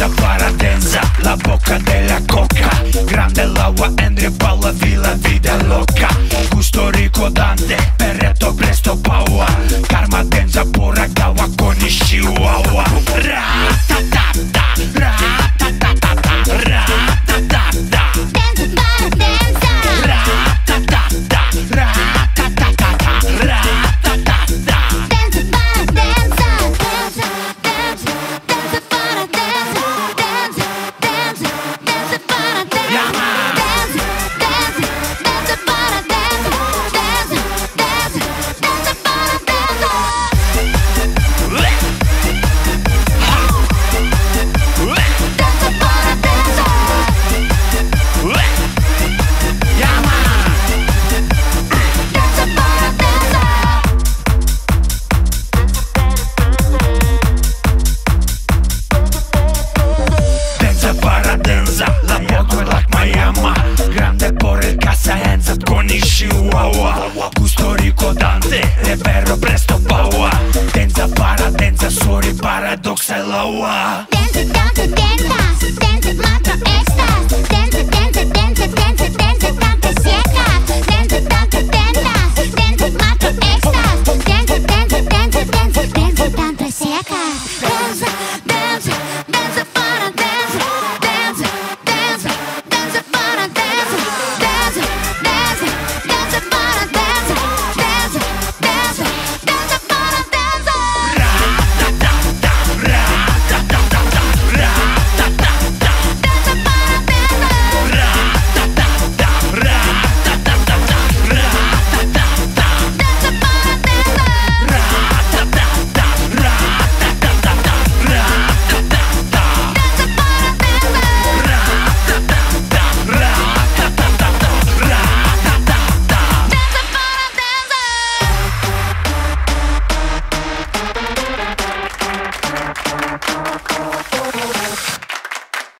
Denza paradenza, la bocca della coca. Grande l'agua, Andrea Paula, la vida loca. Gusto ricordante, perretto presto power. Karma denza pura gawa con i chihuahua. Ratatata, ratatata, ratatata. Denza paradenza, Ratatata, ratatata, ratatata. denza paradenza, denza paradenza, denza paradenza, Yeah, man. denza paradenza, denza Yeah, man. Denza paradenza, la moto è like Miami. Grande por il casa Enza con i chihuahua. Gusto ricordante, è vero presto power. Denza paradenza, sorry paradoxa e lawa. Dance, dance, dance, dance, matto extas. Dance, dance, dance, dance, dance, tante siecas. Dance, dance, dance, dance, matto extas. Dance, dance, dance, dance, dance, tante siecas.